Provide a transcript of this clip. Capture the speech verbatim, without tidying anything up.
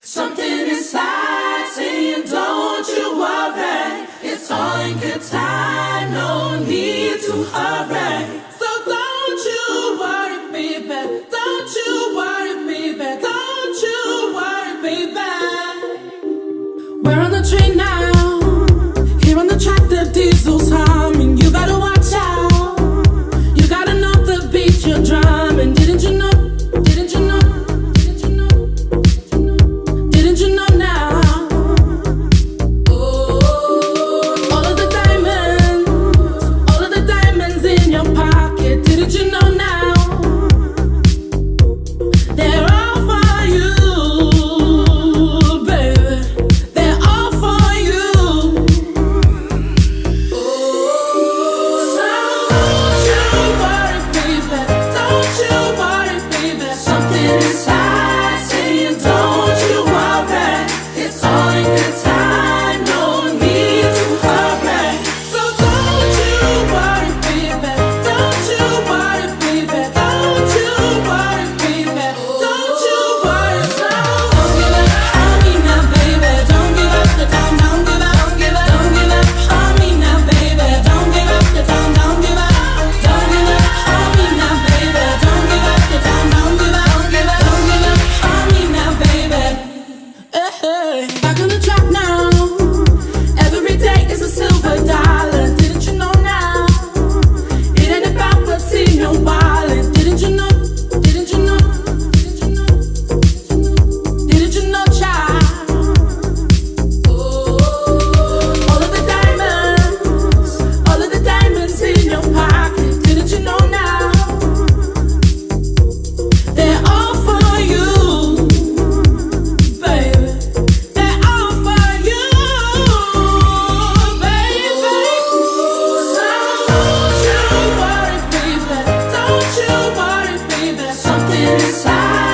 Something inside saying don't you worry, it's all in good time, no need to hurry. So don't you worry, baby, don't you worry, baby, don't you worry, baby. We're on the train now, here on the track the diesel's humming. You better watch out, you gotta know the beat you're drumming. Didn't you know, didn't you know? Back on the track now, every day is a silver dollar. Didn't you know now? It ain't about what's in your wallet. Didn't you know? Didn't you know? Didn't you know? Didn't you know, child? Oh, all of the diamonds, all of the diamonds in your pocket. Didn't you know now? They're all for you. Inside